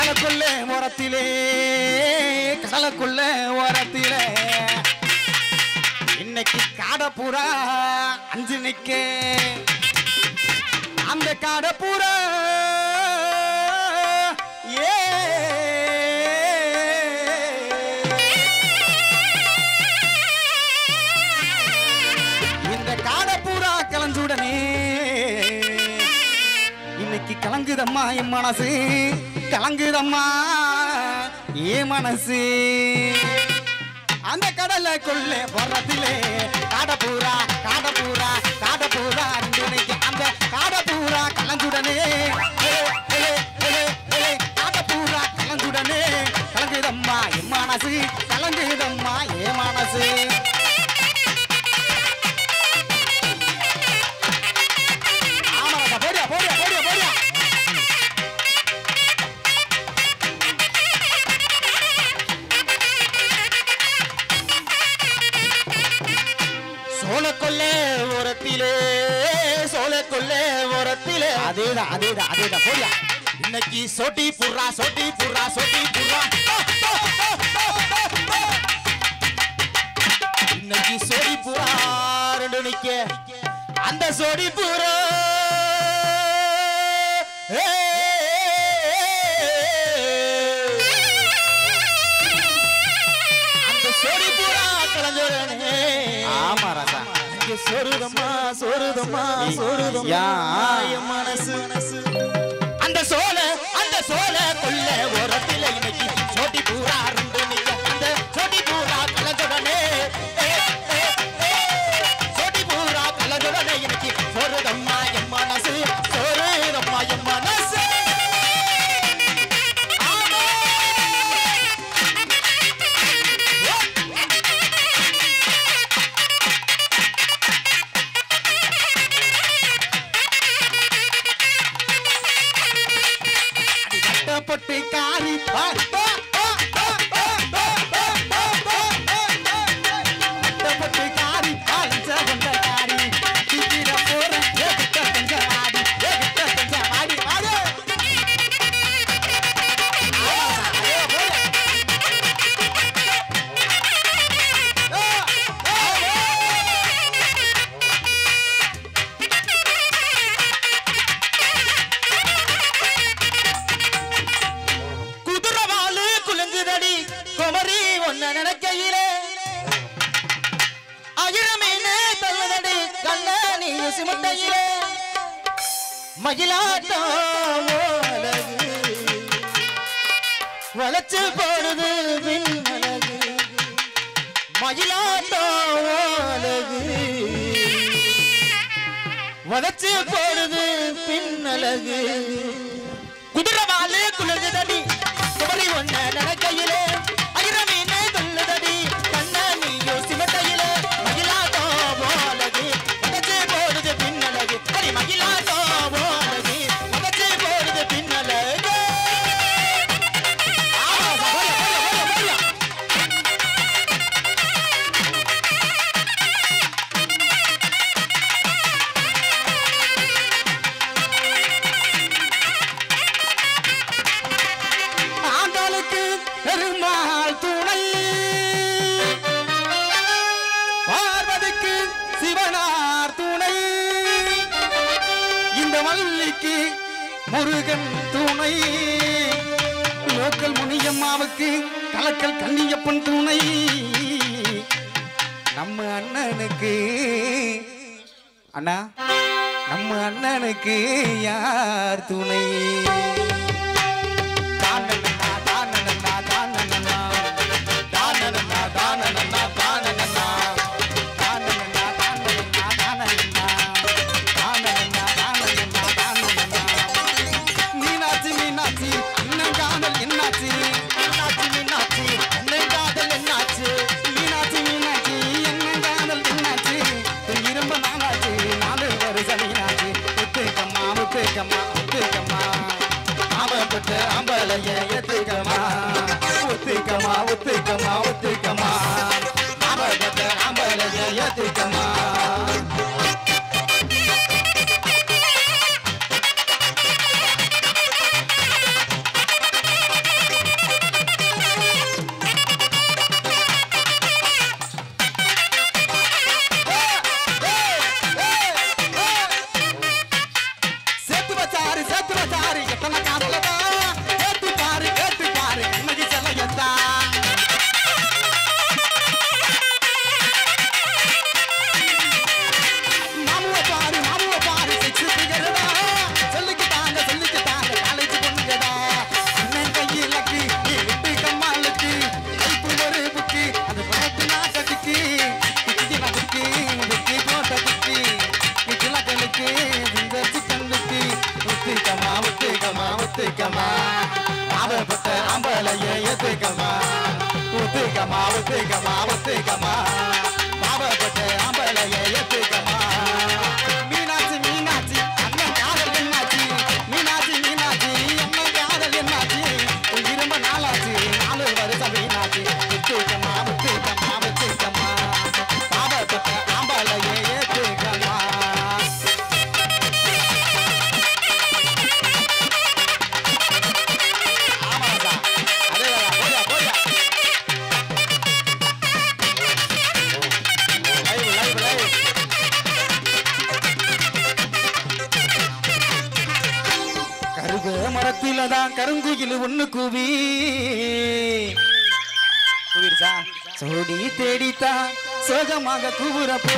கடலுக்குள்ளே ஓரத்திலே கடலுக்குள்ளே ஓரத்திலே இன்னைக்கு காடப்புறா அஞ்சு நிக்க அந்த காடப்புறா ஏ இந்த காடப்புறா கலஞ்சுடனே இன்னைக்கு கலங்குதம்மா என் மனசு கலங்குதம்மா என் மனசு அந்த கடலுக்குள்ளே வரத்திலே காடப்பூரா காடப்பூரா காடப்பூரா இன்னைக்கு அந்த காடப்பூரா கலஞ்சுடனே காடப்பூரா கலஞ்சுடனே கலங்குதம்மா என் மனசு கலங்குதம்மா என் மனசு சோழக்கொள்ளே ஓரத்திலே சோழக்கொள்ளே ஓரத்திலே அதேதான் அதேதான் அதேதான் போடியா இன்னைக்கு சோட்டி புர்ரா சோட்டி புர்ரா சோட்டி புர்ரா இன்னைக்கு சோடி புறா ரெண்டு நிக்க அந்த சோடி புறா அந்த சோடி புறா கலஞ்சோரனே ஆமா ராசா இங்க சொருதம்மா சொருதம்மா சொருதம்மா என் மனசு அந்த சோல கொள்ள ஓரத்தில இன்னைக்கு சோடி புறா ரெண்டு நிக்க அந்த சோடி புறா கலஞ்சோரனே சோடி புறா கலஞ்சோரனே இன்னைக்கு சொருதம்மா என் மனசு சொருதம்மா என் மனசு பட்டு காரி பட்டு காரி பாலிச்ச கொண்ட காரி தீக்கிற போற கொஞ்சம் ஆடி கொஞ்சம் ஆடி ஆடு நினைக்கையிலே அகிரமீனே தள்ளுதடி கண்ணாணி சிமுட்டையிலே மகிழாட்டம் வளைச்சு போடுது பின்னழகு மகிழாட்டம் வளைச்சு போடுது பின்னழகு குதிரவாலு குளிர்ந்தடி குமரி ஒன்ன நினைக்கையிலே அகிரமீனே தள்ளுதடி கண்ணாணியோ சிமுட்டையிலே மகிழாட்டம் வளைச்சு போடுது பின்னழகு அடி மகிழாட்டம் வளைச்சு போடுது பின்னழகு ஆண்டாளுக்கு பெருமாள் துணை பார்வதிக்கு சிவனார் துணை இந்த வள்ளிக்கு முருகன் துணை லோக்கல் முனியம்மாவுக்கு கலக்கல் கன்னியப்பன் துணை நம்ம அண்ணனுக்கு அண்ணா நம்ம அண்ணனுக்கு யார் துணை மீனாட்சி மீனாட்சி அண்ணன் காதல் என்னாச்சு மீனாட்சி மீனாட்சி அண்ணன் காதல் என்னாச்சு மீனாட்சி மீனாட்சி அண்ணன் காதல் என்னாச்சு இரும்ப நாளாச்சு 4 வருஷம் மீனாட்சி ஒத்துக்கம்மா ஒத்துக்கம்மா ஒத்துக்கம்மா அவப்பட்ட அம்பலைய ஏத்துக்கம்மா ஒத்துக்கம்மா ஒத்துக்கம்மா ஒத்துக்கம்மா அவப்பட்ட அம்பலைய ஏத்துக்கம்மா ஒத்துக்கமா ஒத்துக்கமா பாவப்பட்ட ஆம்பளைய ஏத்துக்கமா மீனாட்சி மீனாட்சி அண்ணன் காதல் என்னாச்சு மீனாட்சி மீனாட்சி அண்ணன் காதல் என்னாச்சு இரும்ப நாளாச்சு 4 வருஷம் மீனாட்சி ஒத்துக்கமா ஒத்துக்கமா ஒத்துக்கமா பாவப்பட்ட ஆம்பளைய ஏத்துக்கமா மரத்தில்தான் கருங்குயில் ஒண்ணு கூவி கூவிருச்சா சோடி தேடித்தான் சோகமாக கூவுறப்போ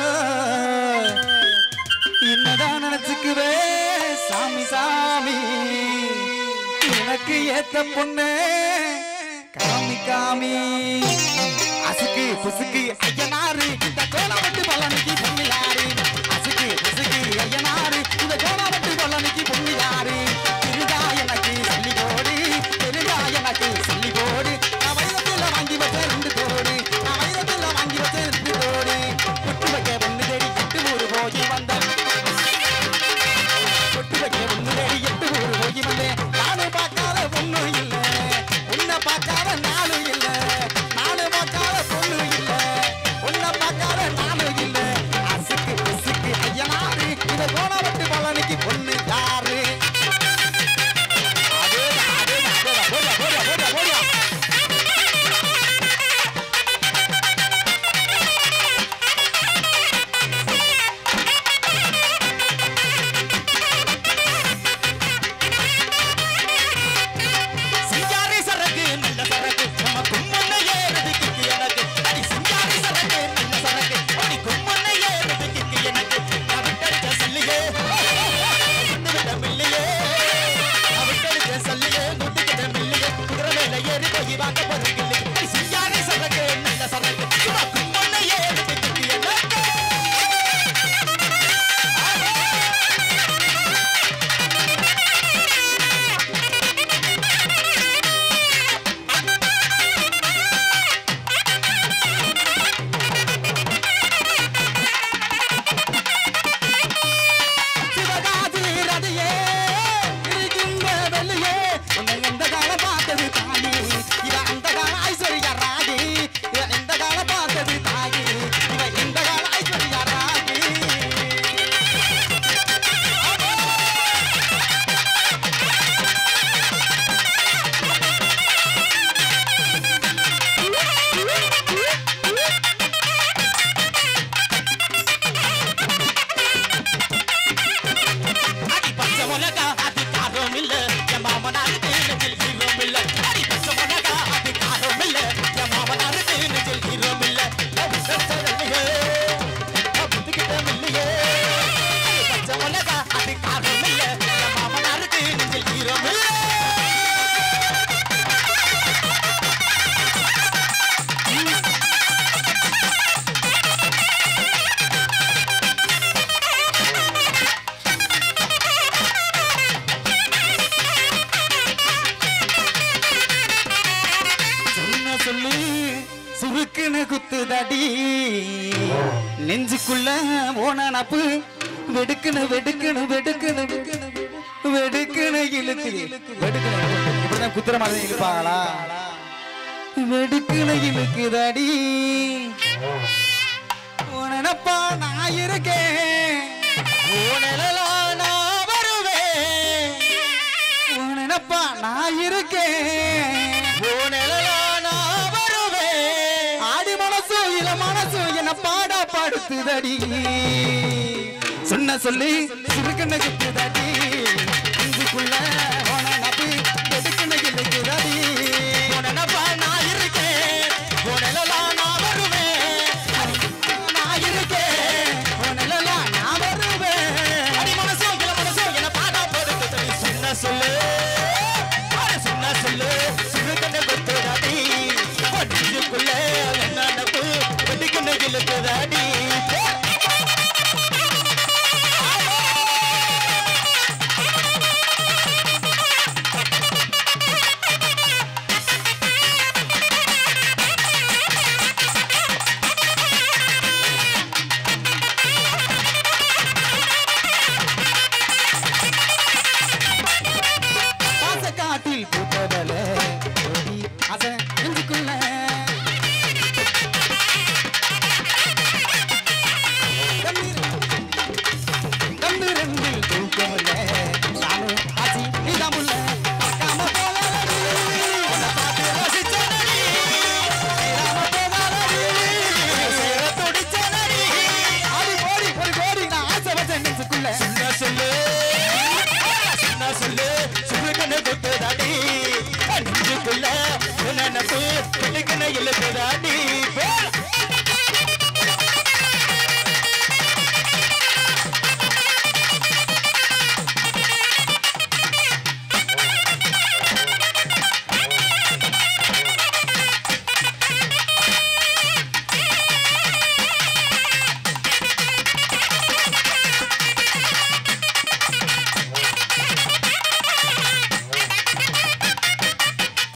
என்னதான் நினைச்சுக்குவே சாமி சாமி எனக்கு ஏத்த பொண்ணு காமி காமி அசுக்கு புசுக்கு ஐயனாரு இந்த கோலவட்டு பழனிக்கு பொண்ணு யாரு அசுக்கு புசுக்கு ஐயனாரு இந்த கோலவட்டு பழனிக்கு பொண்ணு யாரு எனக்கு சொல்லி போடு தெரிஞ்சா எனக்கு சொல்லி போடு நான் வயதத்துல வாங்கி வச்ச 2 கோடி நான் வயதத்துல வாங்கி வச்ச 2 கோடி பொட்டு வைக்க பொண்ணு தேடி 8 ஊரு போய் வந்தேன் பொட்டு வைக்க பொண்ணு தேடி 8 ஊரு போய் வந்தேன் நானும் பார்க்காத பொண்ணு இல்ல உன்னை பார்க்காத நானும் இல்ல நானும் பார்க்காத பொண்ணு இல்ல உன்னை பார்க்காத நானும் இல்ல அசுக்கு புசுக்கு ஐயனாரு இத கோணவட்டு பழனிக்கு பொண்ணு யாரு நெஞ்சுக்குள்ள ஓனப்பு வெடுக்குன்னு வெடுக்குன்னு வெடுக்குன்னு வெடுக்குன்னு இழுக்குது இப்படிதான் குத்துற மாதிரி இழுப்பாங்களா வெடுக்குன்னு இழுக்குதடி உனப்பா நான் இருக்கேன் நான் வருவேன் உனப்பா நான் இருக்கேன் என்ன பாடா பாடுத்துதடி சொன்ன சொல்லி சுருக்கண்ண குத்துதடி இங்குக்குள்ள நபி எடுக்கண்ண இழுக்குதடி உனப்பா நான் இருக்கேன் உனலாம் நான் வருவேன் நான் இருக்கேன் உனலாம் நான் வருவேன் அடி மனசோ என்ன பாடா பாடுத்துதடி சொன்ன சொல்லு சுருக்கண்ண குத்துதடி இங்குக்குள்ள இழுக்குதடி கேக்குதா